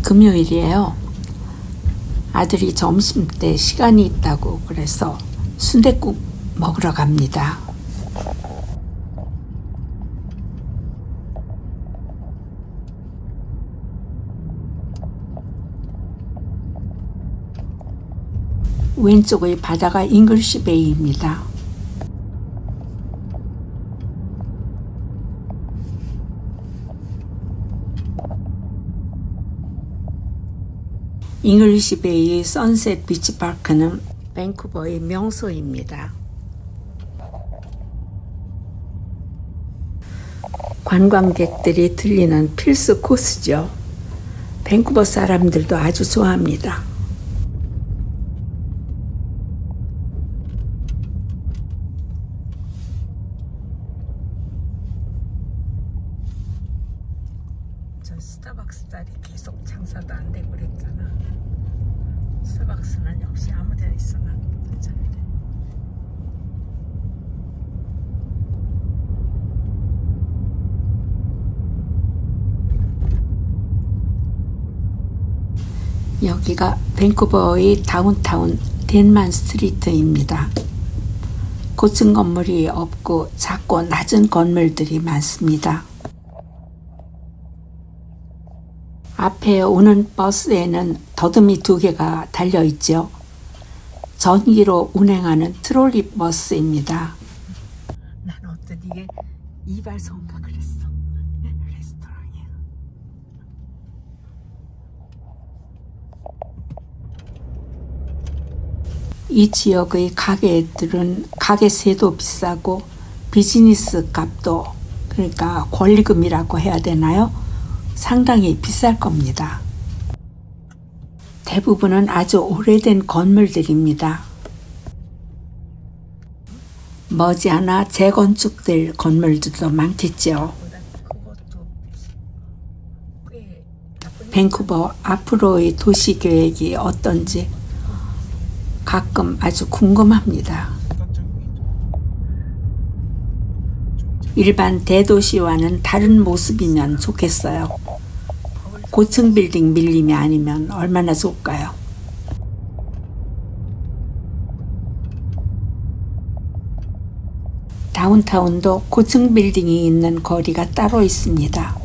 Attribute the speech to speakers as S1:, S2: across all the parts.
S1: 금요일이에요. 아들이 점심때 시간이 있다고 그래서 순댓국 먹으러 갑니다. 왼쪽의 바다가 잉글리시 베이입니다. 잉글리시 베이의 선셋 비치 파크는 밴쿠버의 명소입니다. 관광객들이 들리는 필수 코스죠. 밴쿠버 사람들도 아주 좋아합니다. 저 스타벅스 자리 계속 장사도 안 되고 그랬잖아. 스타벅스는 역시 아무 데나 있어나 괜찮은데. 여기가 밴쿠버의 다운타운 덴만 스트리트입니다. 고층 건물이 없고 작고 낮은 건물들이 많습니다. 앞에 오는 버스에는 더듬이 2개가 달려있죠. 전기로 운행하는 트롤리 버스입니다. 나는 어떤 이게 이발소인가 그랬어. 레스토랑이야. 이 지역의 가게들은 가게세도 비싸고 비즈니스 값도, 그러니까 권리금이라고 해야 되나요? 상당히 비쌀 겁니다. 대부분은 아주 오래된 건물들입니다. 머지않아 재건축될 건물들도 많겠죠. 밴쿠버 앞으로의 도시 계획이 어떤지 가끔 아주 궁금합니다. 일반 대도시와는 다른 모습이면 좋겠어요. 고층 빌딩 밀림이 아니면 얼마나 좋을까요? 다운타운도 고층 빌딩이 있는 거리가 따로 있습니다.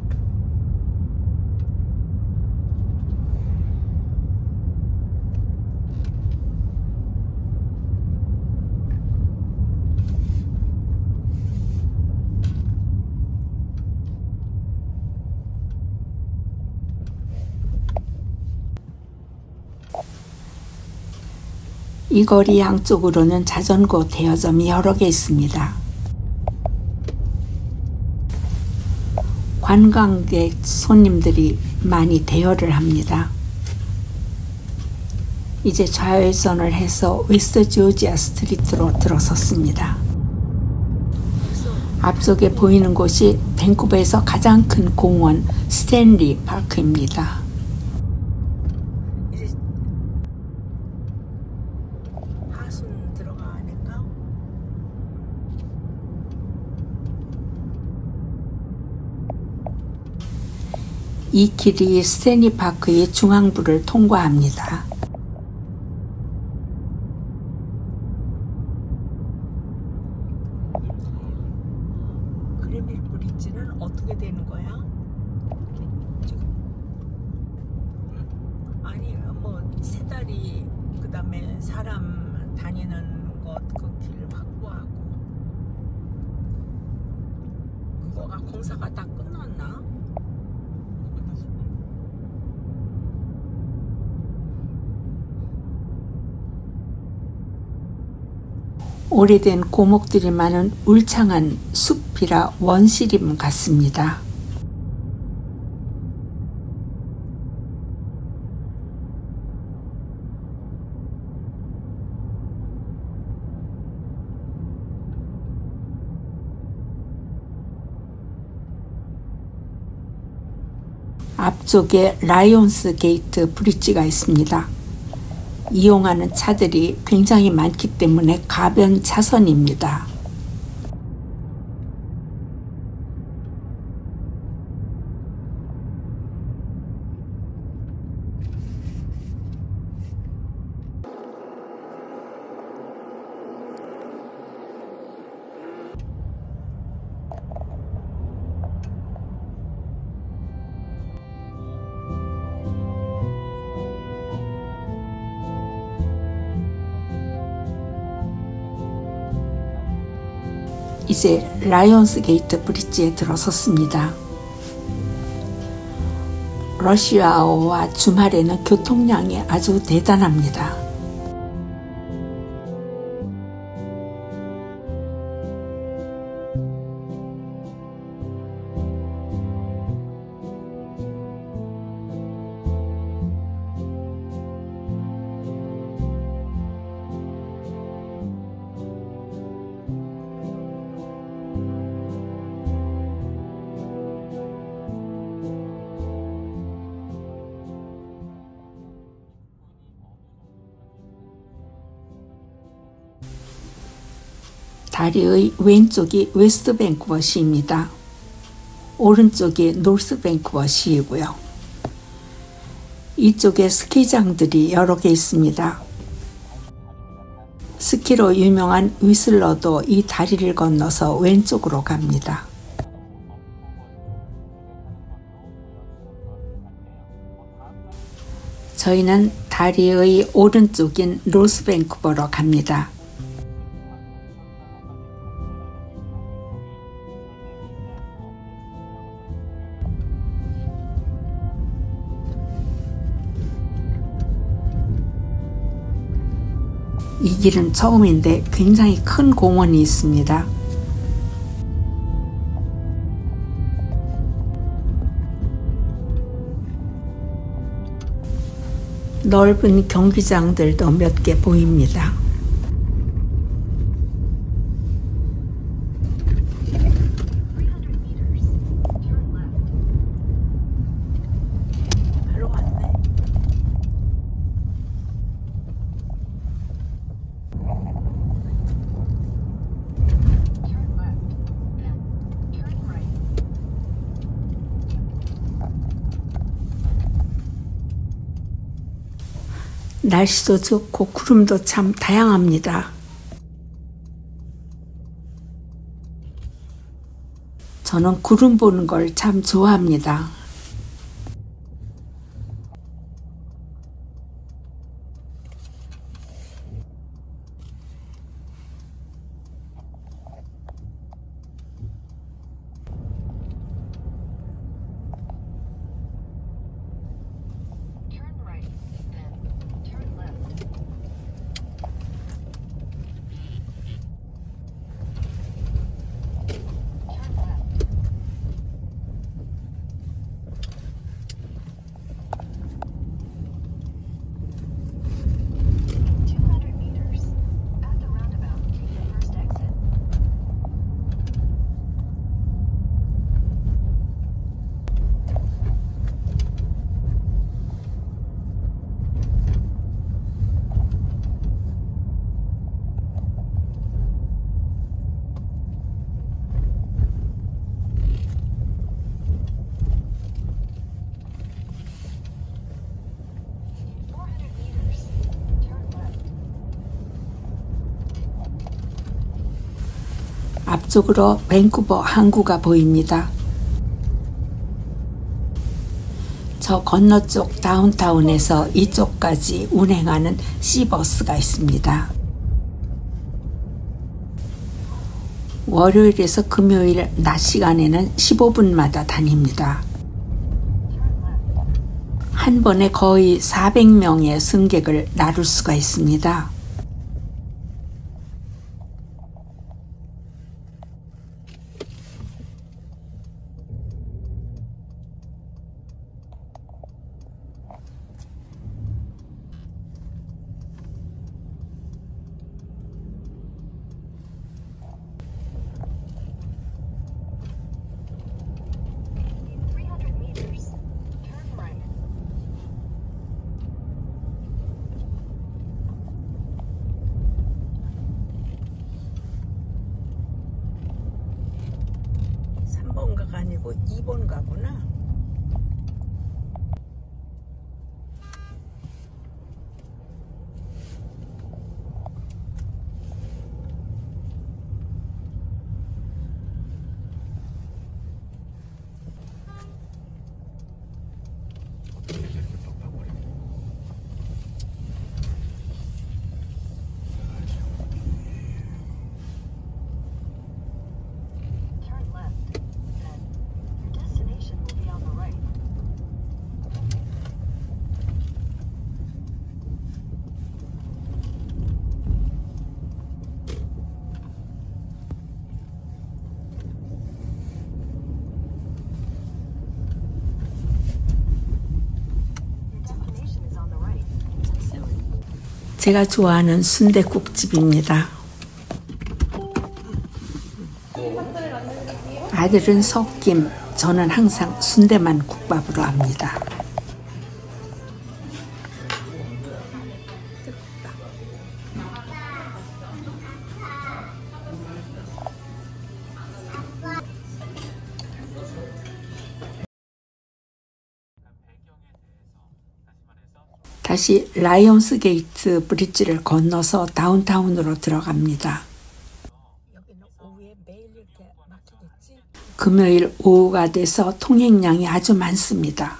S1: 이 거리 양쪽으로는 자전거 대여점이 여러 개 있습니다. 관광객 손님들이 많이 대여를 합니다. 이제 좌회전을 해서 웨스트 조지아 스트리트로 들어섰습니다. 앞쪽에 보이는 곳이 밴쿠버에서 가장 큰 공원 스탠리 파크입니다. 이 길이 스탠리 파크의 중앙부를 통과합니다. 그래밀 브릿지는 어떻게 되는 거야? 아니 뭐 세 다리 그다음에 사람 다니는 것 그 길 확보하고 그거가 공사가 다 끝났나? 오래된 고목들이 많은 울창한 숲이라 원시림 같습니다. 앞쪽에 라이온스 게이트 브릿지가 있습니다. 이용하는 차들이 굉장히 많기 때문에 가변 차선입니다. 이제 라이온스 게이트 브릿지에 들어섰습니다. 러시아어와 주말에는 교통량이 아주 대단합니다. 다리의 왼쪽이 웨스트 밴쿠버 시입니다. 오른쪽이 노스 밴쿠버 시이고요. 이쪽에 스키장들이 여러 개 있습니다. 스키로 유명한 위슬러도 이 다리를 건너서 왼쪽으로 갑니다. 저희는 다리의 오른쪽인 노스 밴쿠버로 갑니다. 이 길은 처음인데 굉장히 큰 공원이 있습니다. 넓은 경기장들도 몇 개 보입니다. 날씨도 좋고 구름도 참 다양합니다. 저는 구름 보는 걸 참 좋아합니다. 앞쪽으로 밴쿠버 항구가 보입니다. 저 건너쪽 다운타운에서 이쪽까지 운행하는 시버스가 있습니다. 월요일에서 금요일 낮 시간에는 15분마다 다닙니다. 한 번에 거의 400명의 승객을 나룰 수가 있습니다. 아니고 2번 가구나. 제가 좋아하는 순댓국집입니다. 아들은 석김, 저는 항상 순대만 국밥으로 합니다. 다시 라이온스 게이트 브릿지를 건너서 다운타운으로 들어갑니다. 금요일 오후가 돼서 통행량이 아주 많습니다.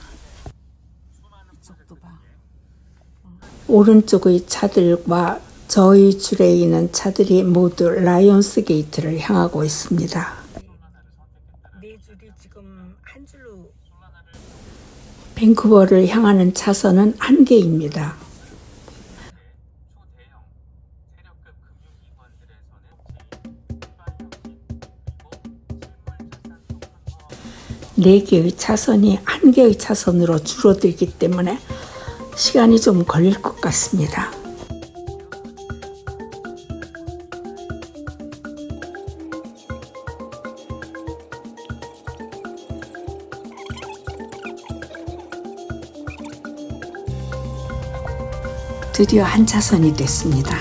S1: 오른쪽의 차들과 저희 줄에 있는 차들이 모두 라이온스 게이트를 향하고 있습니다. 네 줄이 지금 한 줄로 밴쿠버를 향하는 차선은 한 개입니다. 네 개의 차선이 한 개의 차선으로 줄어들기 때문에 시간이 좀 걸릴 것 같습니다. 드디어 한 차선이 됐습니다.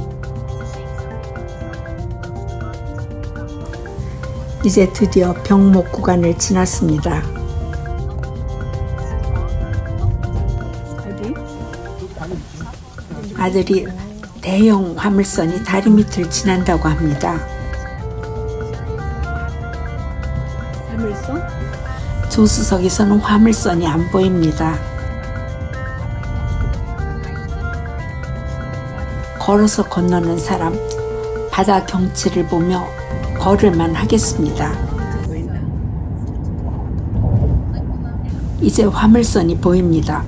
S1: 이제 드디어 병목 구간을 지났습니다. 아들이 대형 화물선이 다리 밑을 지난다고 합니다. 화물선? 조수석에서는 화물선이 안 보입니다. 걸어서 건너는 사람, 바다 경치를 보며 걸을만 하겠습니다. 이제 화물선이 보입니다.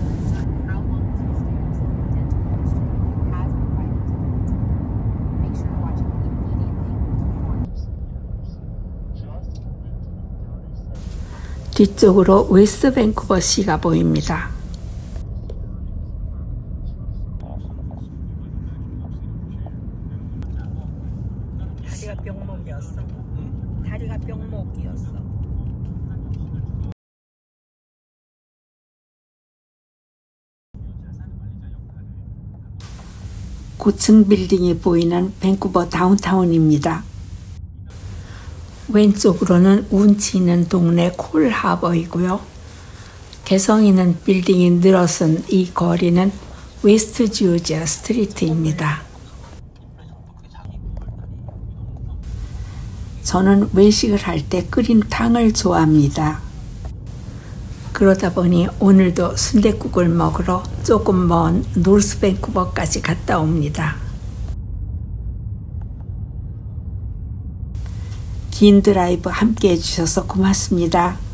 S1: 뒤쪽으로 웨스트 밴쿠버 시가 보입니다. 다리가 병목이었어. 다리가 병목이었어. 고층 빌딩이 보이는 밴쿠버 다운타운입니다. 왼쪽으로는 운치 있는 동네 콜하버이고요. 개성 있는 빌딩이 늘어선 이 거리는 웨스트 지오지아 스트리트입니다. 저는 외식을 할 때 끓인 탕을 좋아합니다. 그러다 보니 오늘도 순댓국을 먹으러 조금 먼 노스 밴쿠버까지 갔다 옵니다. 긴 드라이브 함께 해주셔서 고맙습니다.